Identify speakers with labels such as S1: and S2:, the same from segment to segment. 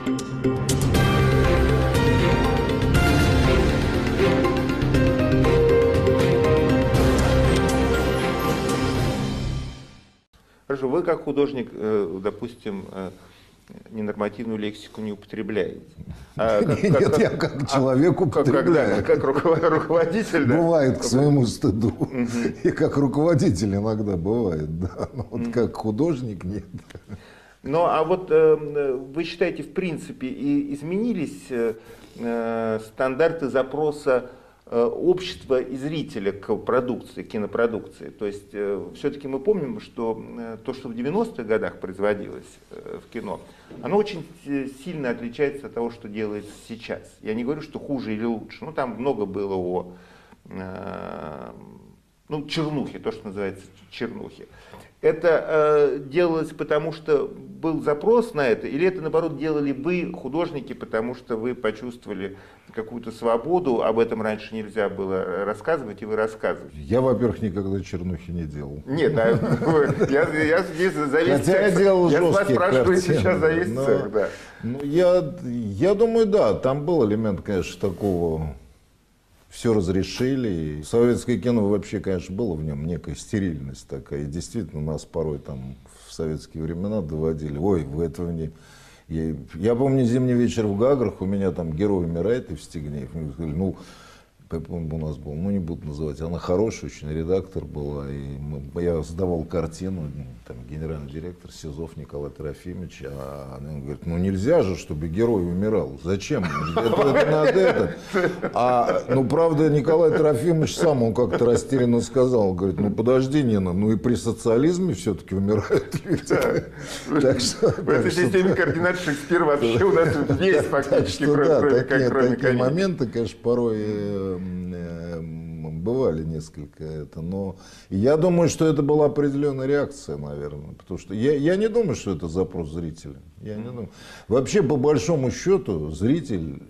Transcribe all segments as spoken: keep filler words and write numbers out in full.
S1: Хорошо, вы как художник, допустим, ненормативную лексику не употребляете. А как,
S2: Нет,
S1: как,
S2: я как человек употребляю.
S1: Как, как руководитель, да?
S2: Бывает, к своему стыду. Угу. И как руководитель иногда бывает, да. Но вот угу. как художник нет.
S1: Ну, а вот э, вы считаете, в принципе, и изменились э, стандарты запроса э, общества и зрителя к продукции, к кинопродукции? То есть, э, все-таки мы помним, что э, то, что в девяностых годах производилось э, в кино, оно очень сильно отличается от того, что делается сейчас. Я не говорю, что хуже или лучше. Ну, там много было о э, ну, чернухе, то, что называется чернухи. Это э, делалось потому, что был запрос на это, или это, наоборот, делали вы, художники, потому что вы почувствовали какую-то свободу, об этом раньше нельзя было рассказывать, и вы рассказываете?
S2: Я, во-первых, никогда чернухи не делал.
S1: Нет, я здесь за весь
S2: Хотя я делал жесткие
S1: Я спрашиваю
S2: картины,
S1: сейчас за весь цех, да.
S2: Ну, я, я думаю, да, там был элемент, конечно, такого... Все разрешили. Советское кино вообще, конечно, было в нем некая стерильность такая. И действительно нас порой там в советские времена доводили. Ой, вы этого не... Я, я помню «Зимний вечер в Гаграх», у меня там герой умирает, и в Стегнеев. Мне сказали, ну, у нас был, ну не буду называть, она хорошая, очень редактор была. И мы, я сдавал картину, там генеральный директор Сизов Николай Трофимович, а она говорит, ну нельзя же, чтобы герой умирал. Зачем? Это, это надо это. А, ну правда, Николай Трофимович сам, он как-то растерянно сказал, говорит, ну подожди, Нина, ну и при социализме все-таки умирают люди.
S1: В этой системе координат Шекспир вообще у нас есть фактически, кроме
S2: такие моменты, конечно, порой бывали несколько это, но я думаю, что это была определенная реакция, наверное, потому что я, я не думаю, что это запрос зрителя. Я не думаю. Вообще, по большому счету, зритель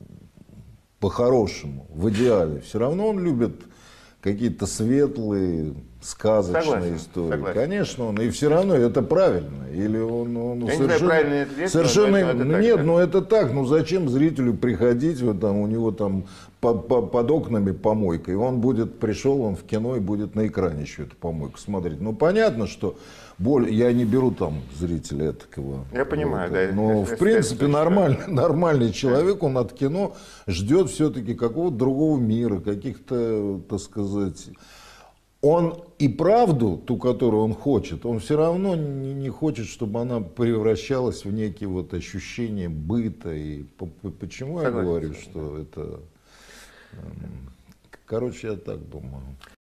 S2: по-хорошему, в идеале, все равно он любит какие-то светлые, сказочные согласен, истории. Согласен. Конечно, он, и все равно это правильно. Или он, он
S1: Я
S2: совершенно,
S1: не знаю, правильно это есть,
S2: совершенно,
S1: но это, это
S2: нет,
S1: так, да.
S2: ну это так, ну зачем зрителю приходить, вот там у него там под, под, под окнами помойка, и он будет, пришел он в кино и будет на экране еще эту помойку смотреть. Ну понятно, что боль, я не беру там зрителя такого.
S1: Я понимаю,
S2: вот,
S1: да.
S2: но в принципе нормальный, нормальный человек, он от кино ждет все-таки какого-то другого мира, каких-то, так сказать... Он и правду, ту, которую он хочет, он все равно не, не хочет, чтобы она превращалась в некие вот ощущения быта. И почему согласен, я говорю, что это... Короче, я так думаю.